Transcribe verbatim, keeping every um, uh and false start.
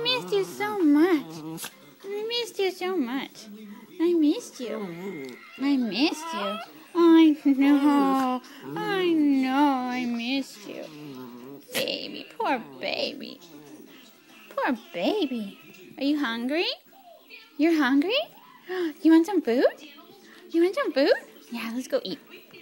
missed you so much. I missed you so much. I missed you. I missed you. I know. I know I missed you. Baby, poor baby. Poor baby. Are you hungry? You're hungry? You want some food? You want some food? Yeah, let's go eat.